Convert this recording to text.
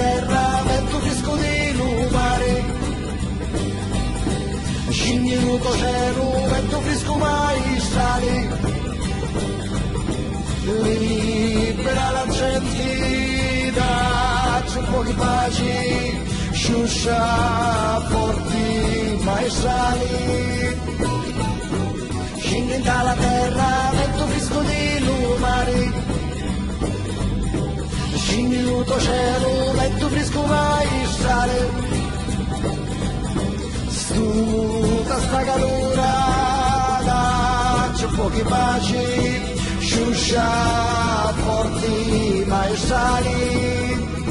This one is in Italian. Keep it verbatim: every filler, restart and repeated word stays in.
terra, vento fresco di mare, scendi in cielo, vento fresco maestale, libera la gente, dacci un po' di pace, sciuscia forti maestali, scendi dalla terra, vento fresco di mare, scendi in cielo, vento fresco maestale, tutta sta calura, dacci un po' di pace, sciuscia forti maestali,